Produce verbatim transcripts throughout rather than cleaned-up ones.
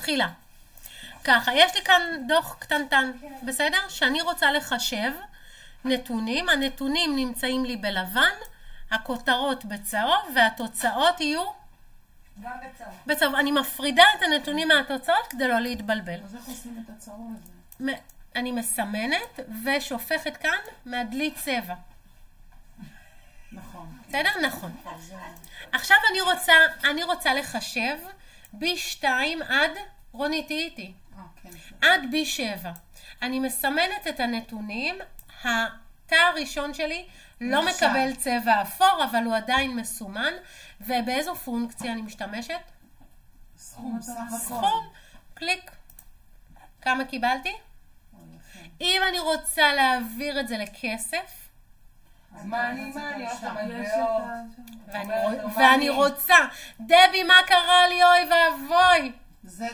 מתחילה. ככה, יש לי כאן דוח קטנטן, בסדר? שאני רוצה לחשב נתונים. הנתונים נמצאים לי בלבן, הכותרות בצהוב, והתוצאות יהיו גם בצהוב. בצהוב. אני מפרידה את הנתונים מהתוצאות כדי לא להתבלבל. אז איך עושים את הצהוב הזה? אני מסמנת ושופכת כאן מהדלי צבע. נכון. בסדר? נכון. עכשיו אני רוצה, אני רוצה לחשב בי שתיים עד, רונית איתי, עד בי שבע. אני מסמנת את הנתונים, התא הראשון שלי לא מקבל צבע אפור, אבל הוא עדיין מסומן, ובאיזו פונקציה אני משתמשת? סכום, סכום, קליק. כמה קיבלתי? אם אני רוצה להעביר את זה לכסף, אז מה אני, מה אני עושה מטבעות? ואני רוצה, דבי, מה קרה לי? אוי ואבוי. זה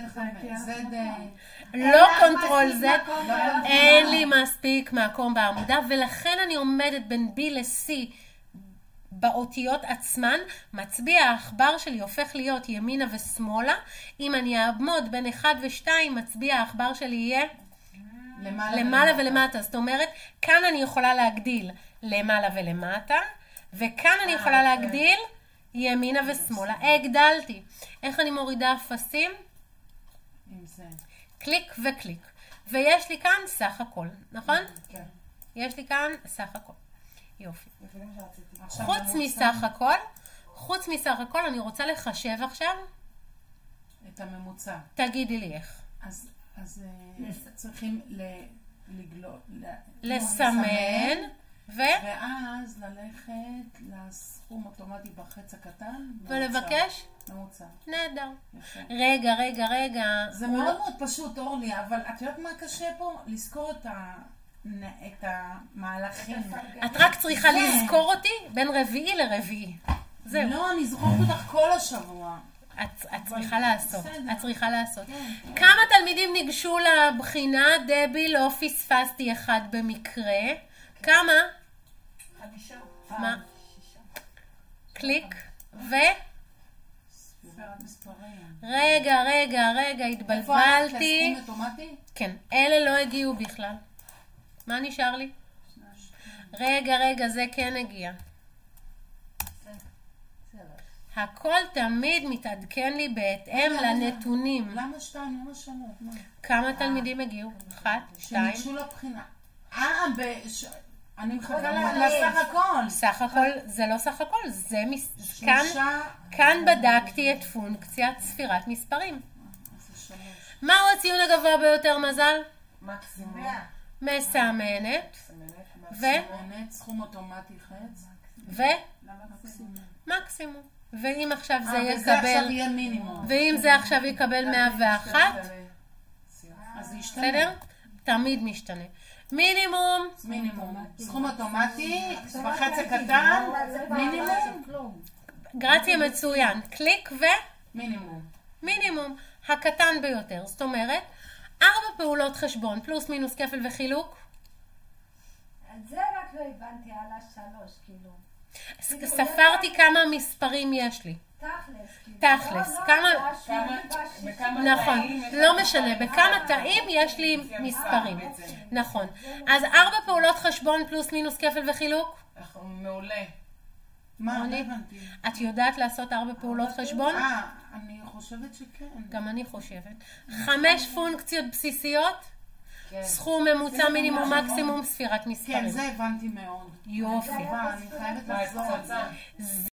לא קונטרול זה, אין לי מספיק מקום בעמודה, ולכן אני עומדת בין B ל-C באותיות עצמן. מצביע העכבר שלי הופך להיות ימינה ושמאלה. אם אני אעמוד בין אחד ושתיים, מצביע העכבר שלי יהיה למעלה ולמטה. זאת אומרת, כאן אני יכולה להגדיל למעלה ולמטה, וכאן אני יכולה להגדיל ימינה ושמאלה. הגדלתי. איך אני מורידה אפסים? עם זה. קליק וקליק. ויש לי כאן סך הכל, נכון? כן. יש לי כאן סך הכל. יופי. חוץ מסך הכל, חוץ מסך הכל, אני רוצה לחשב עכשיו את הממוצע. תגידי לי איך. אז, אז צריכים לגלול, לסמן, ו... ואז ללכת לסכום אוטומטי בחץ הקטן. ולבקש? ממוצע. נהדר. רגע, רגע, רגע. זה מאוד מאוד פשוט, אורלי, אבל את יודעת מה קשה פה? לזכור את ה... את המהלכים. את רק צריכה לזכור אותי בין רביעי לרביעי. זהו. לא, אני זוכרת אותך כל השבוע. את צריכה לעשות. את צריכה לעשות. כמה תלמידים ניגשו לבחינה? דבי, לא פספסתי אחד במקרה. כמה? חמישה. מה? קליק ו... רגע, רגע, רגע, התבלבלתי. לסכום אוטומטי? כן, אלה לא הגיעו בכלל. מה נשאר לי? רגע, רגע, זה כן הגיע. הכל תמיד מתעדכן לי בהתאם לנתונים. למה שתיים? למה שלוש? כמה תלמידים הגיעו? אחת, שתיים. שניגשו לבחינה. אה, אני מחכה לסך הכל. סך הכל, זה לא סך הכל, זה כאן בדקתי את פונקציית ספירת מספרים. מהו הציון הגבוה ביותר, מזל? מקסימום. מסמנת. ו? מסמנת, סכום אוטומטי חץ. ו? מקסימום. ואם עכשיו זה יקבל... וזה עכשיו יהיה מינימום. ואם זה עכשיו יקבל מאה ואחת? אז זה ישתנה. בסדר? תמיד משתנה. מינימום. מינימום. סכום אוטומטי, בחץ הקטן, מינימום. גרציה מצוין. קליק ו? מינימום. מינימום. הקטן ביותר. זאת אומרת, ארבע פעולות חשבון, פלוס מינוס כפל וחילוק. זה רק לא הבנתי על השלוש, כאילו. ספרתי כמה מספרים יש לי. תכלס, כמה, נכון, לא משנה, בכמה תאים יש לי מספרים, נכון. אז ארבע פעולות חשבון פלוס מינוס כפל וחילוק? מעולה. מה, לא הבנתי. את יודעת לעשות ארבע פעולות חשבון? אה, אני חושבת שכן. גם אני חושבת. חמש פונקציות בסיסיות? סכום ממוצע מינימום מקסימום ספירת מספרים. כן, זה הבנתי מאוד. יופי. אני חייבת לחזור על זה.